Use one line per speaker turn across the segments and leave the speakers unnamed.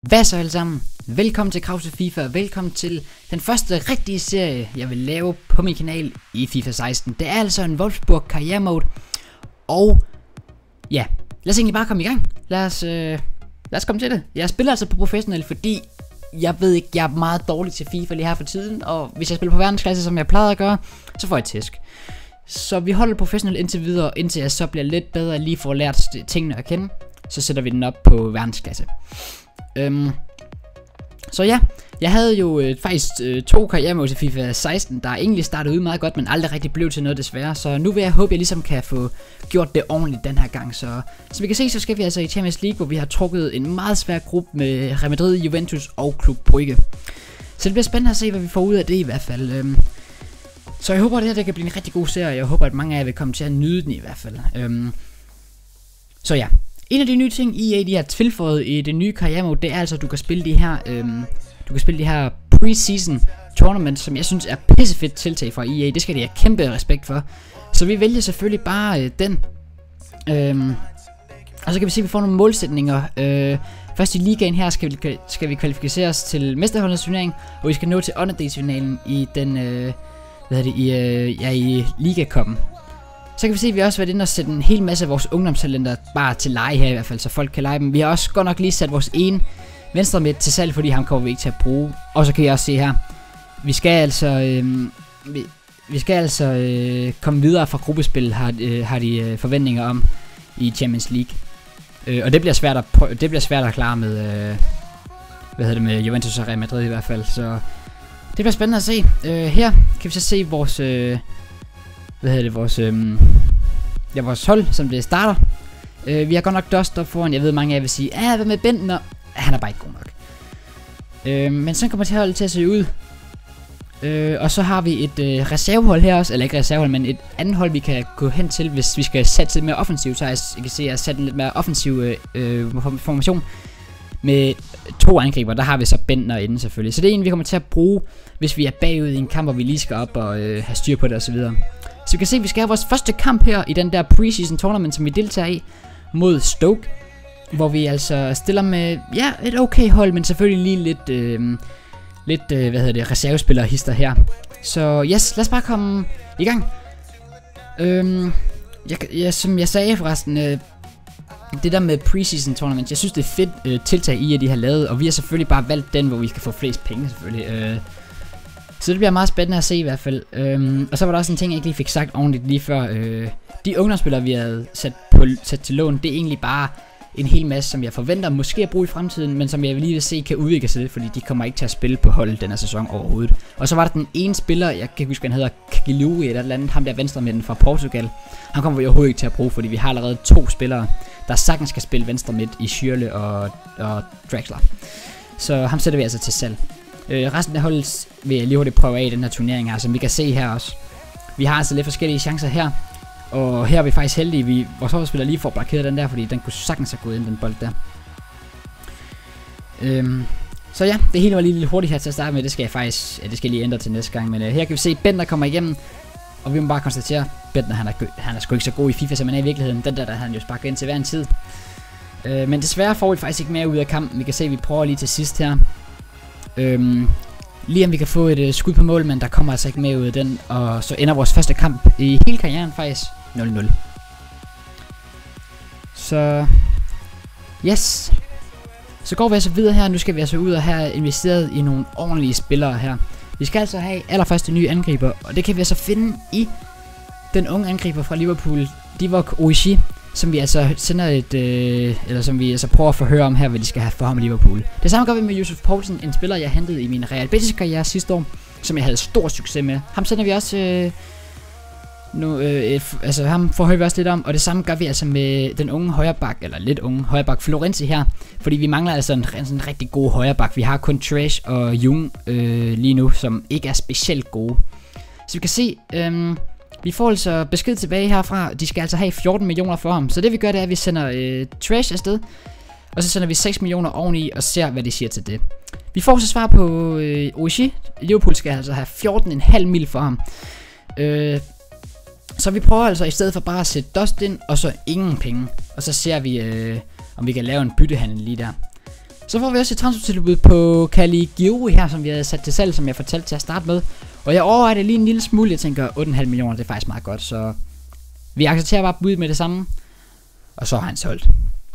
Hvad så alle sammen? Velkommen til Krause FIFA, velkommen til den første rigtige serie, jeg vil lave på min kanal i FIFA 16. Det er altså en Wolfsburg karriere mode, og ja, lad os egentlig bare komme i gang. Lad os komme til det. Jeg spiller altså på professionel, fordi jeg ved ikke, jeg er meget dårlig til FIFA lige her for tiden, og hvis jeg spiller på verdensklasse, som jeg plejede at gøre, så får jeg tæsk. Så vi holder professionel indtil videre, indtil jeg så bliver lidt bedre, lige får lært tingene at kende, så sætter vi den op på verdensklasse. Så ja, jeg havde jo faktisk 2 karrieremodes i FIFA 16, der egentlig startede ud meget godt, men aldrig rigtig blev til noget desværre. Så nu vil jeg håbe, jeg ligesom kan få gjort det ordentligt den her gang. Så som vi kan se, så skal vi altså i Champions League, hvor vi har trukket en meget svær gruppe med Real Madrid, Juventus og Club Brugge. Så det bliver spændende at se, hvad vi får ud af det i hvert fald. Så jeg håber, at det her kan blive en rigtig god serie. Jeg håber, at mange af jer vil komme til at nyde den i hvert fald. Så ja. En af de nye ting, EA de har tilføjet i det nye karrieremode, det er altså, at du kan spille de her pre-season tournaments, som jeg synes er pissefedt tiltag fra EA. Det skal de have kæmpe respekt for. Så vi vælger selvfølgelig bare den. Og så kan vi se, at vi får nogle målsætninger. Først i ligaen her skal vi kvalificere os til mesterholdenes turnering, og vi skal nå til åndedelsfinalen i den i ligakoppen. Så kan vi se, at vi også har været inde og sætte en hel masse af vores ungdomstalenter bare til leje her i hvert fald, så folk kan lege dem. Vi har også godt nok lige sat vores ene venstre midt til salg, fordi ham kommer vi ikke til at bruge. Og så kan I også se her, vi skal altså komme videre fra gruppespil, har de forventninger om i Champions League. Og det bliver svært at klare med med Juventus og Real Madrid i hvert fald. Så det bliver spændende at se. Her kan vi så se vores vores hold, som det starter. Vi har godt nok Dust op foran. Jeg ved, mange af jer vil sige, hvad med Bentner? Han er bare ikke god nok. Men sådan kommer holdet til at se ud. Og så har vi et reservehold her også. Eller ikke reservehold, men et andet hold, vi kan gå hen til, hvis vi skal sætte lidt mere offensivt. Så jeg kan se, at jeg har sat en lidt mere offensiv formation. Med 2 angriber, der har vi så Bentner inde selvfølgelig. Så det er en, vi kommer til at bruge, hvis vi er bagud i en kamp, hvor vi lige skal op og have styr på det osv. Så vi kan se, at vi skal have vores første kamp her i den der preseason tournament, som vi deltager i, mod Stoke. Hvor vi altså stiller med, et okay hold, men selvfølgelig lige lidt reservespillere hister her. Så yes, lad os bare komme i gang. Som jeg sagde forresten, det der med preseason tournament, jeg synes det er fedt tiltag i, at de har lavet, og vi har selvfølgelig bare valgt den, hvor vi kan få flest penge selvfølgelig. Så det bliver meget spændende at se i hvert fald. Og så var der også en ting, jeg ikke lige fik sagt ordentligt lige før. De ungdomsspillere, vi havde sat til lån, det er egentlig bare en hel masse, som jeg forventer måske at bruge i fremtiden, men som jeg lige vil se kan udvikle sig lidt, fordi de kommer ikke til at spille på holdet denne sæson overhovedet. Og så var der den ene spiller, jeg kan ikke huske, han hedder Kagilu eller andet, ham der venstremidten fra Portugal. Han kommer vi overhovedet ikke til at bruge, fordi vi har allerede 2 spillere, der sagtens skal spille venstre midt i Schürrle og Draxler. Så ham sætter vi altså til salg. Resten af holdet vil jeg lige hurtigt prøve af i den her turnering her, som vi kan se her også. Vi har altså lidt forskellige chancer her. Og her er vi faktisk heldige, vores holdspiller lige får blokeret den der, fordi den kunne sagtens have gået ind, den bold der. Så ja, det hele var lige lidt hurtigt her til at starte med. Det skal jeg faktisk, det skal jeg lige ændre til næste gang. Men her kan vi se, at Bentner kommer igennem. Og vi må bare konstatere, at Bentner han er sgu ikke så god i FIFA, som han er i virkeligheden. Den der han jo sparket ind til hver en tid. Men desværre får vi faktisk ikke mere ud af kampen. Vi kan se, at vi prøver lige til sidst her. Lige om vi kan få et skud på mål, men der kommer altså ikke mere ud af den. Og så ender vores første kamp i hele karrieren faktisk 0-0. Så yes. Så går vi altså videre her. Nu skal vi altså ud og have investeret i nogle ordentlige spillere her. Vi skal altså have allerførste nye angriber, og det kan vi altså finde i den unge angriber fra Liverpool, Divock Origi, som vi altså sender som vi altså prøver at forhøre om her, hvad de skal have for ham i Liverpool. Det samme gør vi med Yusuf Poulsen, en spiller jeg hentede i min Real Betis karriere sidste år, som jeg havde stor succes med. Ham sender vi også ham forhører vi også lidt om, og det samme gør vi altså med den unge højreback, eller lidt unge højreback Florenzi her, fordi vi mangler altså en rigtig god højreback. Vi har kun Trash og Jung lige nu, som ikke er specielt gode. Så vi kan se, vi får altså besked tilbage herfra. De skal altså have 14 millioner for ham. Så det vi gør, det er, at vi sender Trash afsted, og så sender vi 6 millioner oveni og ser, hvad de siger til det. Vi får så svar på Origi. Liverpool skal altså have 14,5 mil for ham. Så vi prøver altså i stedet for bare at sætte Dust ind, og så ingen penge. Og så ser vi, om vi kan lave en byttehandel lige der. Så får vi også et transfertilbud på Caligiuri her, som vi havde sat til salg, som jeg fortalte til at starte med. Og jeg overvejer det lige en lille smule. Jeg tænker 8,5 millioner, det er faktisk meget godt. Så vi accepterer bare budet med det samme. Og så har han solgt.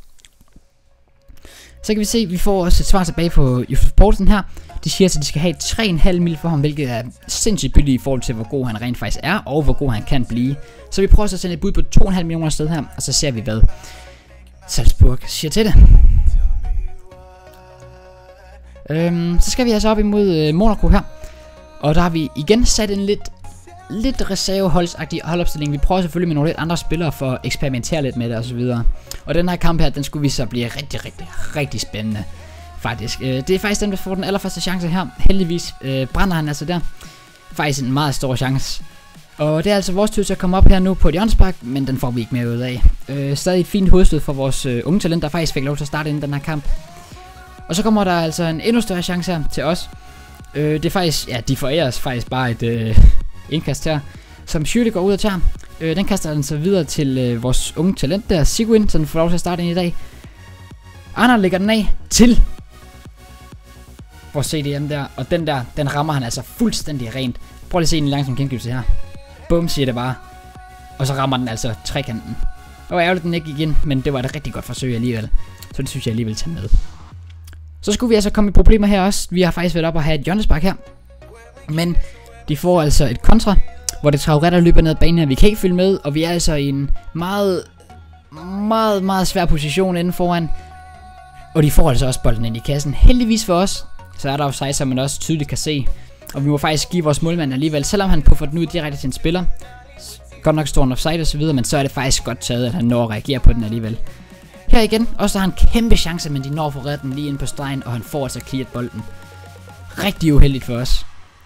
Så kan vi se, at vi får også et svar tilbage på Porten her. De siger, at de skal have 3,5 mil for ham, hvilket er sindssygt billigt i forhold til, hvor god han rent faktisk er, og hvor god han kan blive. Så vi prøver at sende et bud på 2,5 millioner sted her, og så ser vi, hvad Salzburg siger til det. Så skal vi altså op imod Monaco her. Og der har vi igen sat en lidt reserveholdsagtig holdopstilling. Vi prøver selvfølgelig med nogle lidt andre spillere for at eksperimentere lidt med det og så videre. Og den her kamp her, den skulle vi så blive rigtig spændende. Faktisk. Det er faktisk den, der får den allerførste chance her. Heldigvis brænder han altså der. Faktisk en meget stor chance. Og det er altså vores tur til at komme op her nu på et hjørnespark, men den får vi ikke mere ud af. Stadig et fint hovedstød for vores unge talent, der faktisk fik lov til at starte inden den her kamp. Og så kommer der altså en endnu større chance her til os. Det er faktisk, ja, de forærer os faktisk bare et indkast her, som Schürrle går ud og tager. Den kaster den så videre til vores unge talent der, Sigurdsson, så den får lov til at starte ind i dag. Arnold lægger den af til vores CDM der, og den der, den rammer han altså fuldstændig rent. Prøv lige at se en langsom gengivelse her. Bum, siger det bare. Og så rammer den altså trekanten. Det var ærgerligt, den ikke gik ind, men det var et rigtig godt forsøg alligevel. Så det synes jeg alligevel tager med. Så skulle vi altså komme i problemer her også. Vi har faktisk været op og have et hjørnespark her. Men de får altså et kontra, hvor det Traoré løber ned ad banen her. Vi kan ikke følge med, og vi er altså i en meget svær position inden foran. Og de får altså også bolden ind i kassen. Heldigvis for os, så er der offside, som man også tydeligt kan se. Og vi må faktisk give vores målmand alligevel, selvom han puffer den ud direkte til en spiller. Godt nok står en offside og så videre, men så er det faktisk godt taget, at han når at reagere på den alligevel. Her igen, også har han en kæmpe chance, men de når at få reddet den lige ind på stregen, og han får altså clearet bolden. Rigtig uheldigt for os.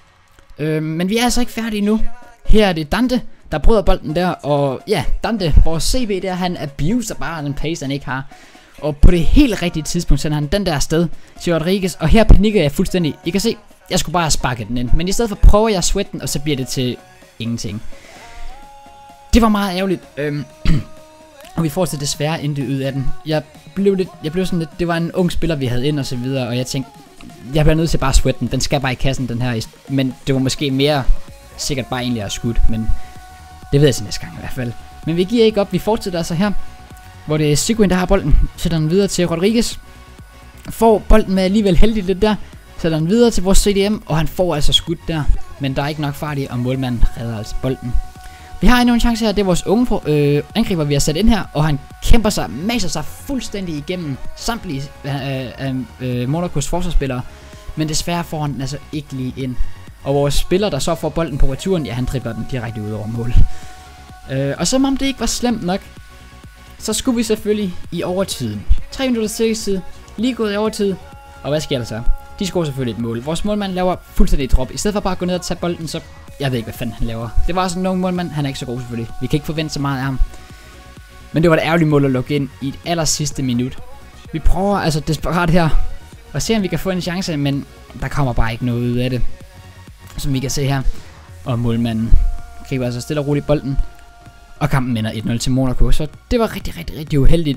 Men vi er altså ikke færdige nu. Her er det Dante, der bryder bolden der, og ja, Dante, vores CB der, han abuser bare den pace, han ikke har. Og på det helt rigtige tidspunkt sender han den der afsted til Rodriguez, og her panikker jeg fuldstændig. I kan se, jeg skulle bare have sparket den ind, men i stedet for prøver jeg at sweat den, og så bliver det til ingenting. Det var meget ærgerligt, og vi får til desværre intet ud af den. Jeg blev sådan lidt, det var en ung spiller vi havde ind og så videre, og jeg tænkte, jeg bliver nødt til bare at sweat den, den skal bare i kassen den her, men det var måske mere sikkert bare egentlig at have skudt, men det ved jeg til næste gang i hvert fald. Men vi giver ikke op, vi fortsætter altså her, hvor det er Sigurdsson, der har bolden, sætter den videre til Rodriguez, får bolden med alligevel heldigt lidt der, sætter den videre til vores CDM, og han får altså skudt der, men der er ikke nok fart i, og målmanden redder altså bolden. Vi har endnu en chance her, det er vores unge angriber, vi har sat ind her, og han kæmper sig, maser sig fuldstændig igennem samtlige Monacos forsvarsspillere, men desværre får han den altså ikke lige ind. Og vores spiller, der så får bolden på returen, ja, han dribler den direkte ud over mål. Og som om det ikke var slemt nok, så skulle vi selvfølgelig i overtiden. 3 minutter tillægstid, lige gået i overtid, og hvad sker der så? De scorer selvfølgelig et mål. Vores målmand laver fuldstændig et drop. I stedet for bare at gå ned og tage bolden, så jeg ved ikke, hvad fanden han laver. Det var sådan en ung målmand, han er ikke så god selvfølgelig. Vi kan ikke forvente så meget af ham. Men det var et ærgerligt mål at lukke ind i et aller sidste minut. Vi prøver altså desperat her at se, om vi kan få en chance, men der kommer bare ikke noget ud af det. Som vi kan se her. Og målmanden griber altså stille og roligt bolden. Og kampen ender 1-0 til Monaco. Så det var rigtig uheldigt.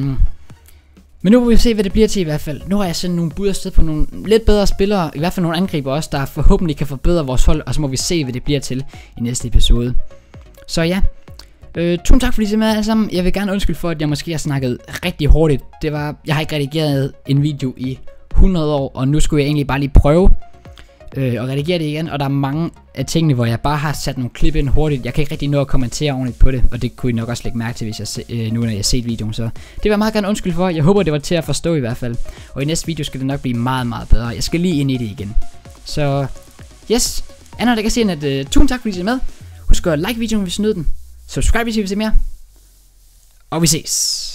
Men nu må vi se, hvad det bliver til i hvert fald. Nu har jeg sendt nogle bud afsted på nogle lidt bedre spillere. I hvert fald nogle angriber også, der forhåbentlig kan forbedre vores hold. Og så må vi se, hvad det bliver til i næste episode. Så ja. Tusind tak fordi I så med alle sammen. Jeg vil gerne undskylde for, at jeg måske har snakket rigtig hurtigt. Jeg har ikke redigeret en video i 100 år. Og nu skulle jeg egentlig bare lige prøve og redigere det igen, og der er mange af tingene, hvor jeg bare har sat nogle klip ind hurtigt. Jeg kan ikke rigtig nå at kommentere ordentligt på det, og det kunne I nok også lægge mærke til, hvis jeg nu når jeg har set videoen. Så det vil jeg meget gerne undskylde for. Jeg håber, det var til at forstå i hvert fald. Og i næste video skal det nok blive meget bedre. Jeg skal lige ind i det igen. Så yes, andet der kan sige, at tusind tak fordi I så med. Husk at like videoen, hvis I nød den. Subscribe hvis I vil se mere. Og vi ses.